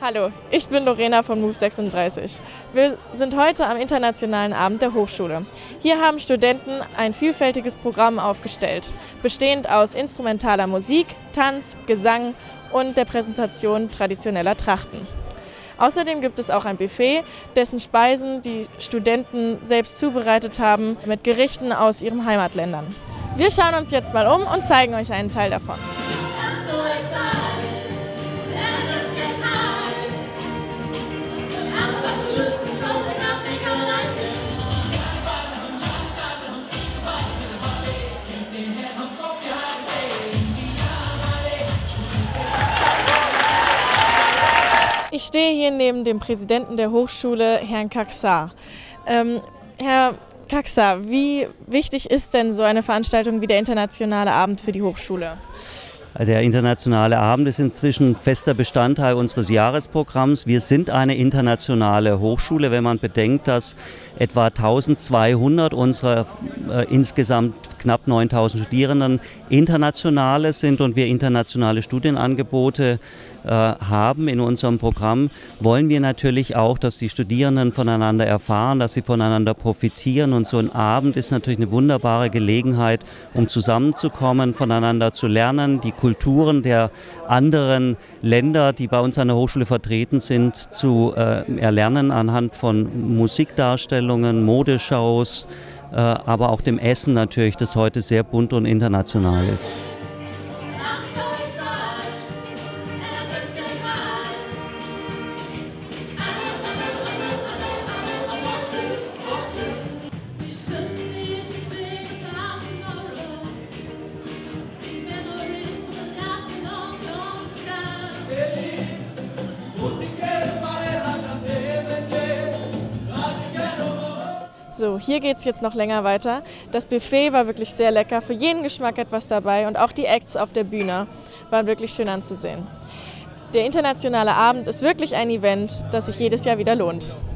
Hallo, ich bin Lorena von Move 36. Wir sind heute am Internationalen Abend der Hochschule. Hier haben Studenten ein vielfältiges Programm aufgestellt, bestehend aus instrumentaler Musik, Tanz, Gesang und der Präsentation traditioneller Trachten. Außerdem gibt es auch ein Buffet, dessen Speisen die Studenten selbst zubereitet haben mit Gerichten aus ihren Heimatländern. Wir schauen uns jetzt mal um und zeigen euch einen Teil davon. Ich stehe hier neben dem Präsidenten der Hochschule, Herrn Kaksar. Herr Kaksar, wie wichtig ist denn so eine Veranstaltung wie der Internationale Abend für die Hochschule? Der Internationale Abend ist inzwischen fester Bestandteil unseres Jahresprogramms. Wir sind eine internationale Hochschule, wenn man bedenkt, dass etwa 1200 unserer insgesamt knapp 9000 Studierenden internationale sind und wir internationale Studienangebote haben in unserem Programm, wollen wir natürlich auch, dass die Studierenden voneinander erfahren, dass sie voneinander profitieren, und so ein Abend ist natürlich eine wunderbare Gelegenheit, um zusammenzukommen, voneinander zu lernen, die Kulturen der anderen Länder, die bei uns an der Hochschule vertreten sind, zu erlernen anhand von Musikdarstellungen, Modeshows, aber auch dem Essen natürlich, das heute sehr bunt und international ist. So, hier geht es jetzt noch länger weiter. Das Buffet war wirklich sehr lecker, für jeden Geschmack etwas dabei und auch die Acts auf der Bühne waren wirklich schön anzusehen. Der Internationale Abend ist wirklich ein Event, das sich jedes Jahr wieder lohnt.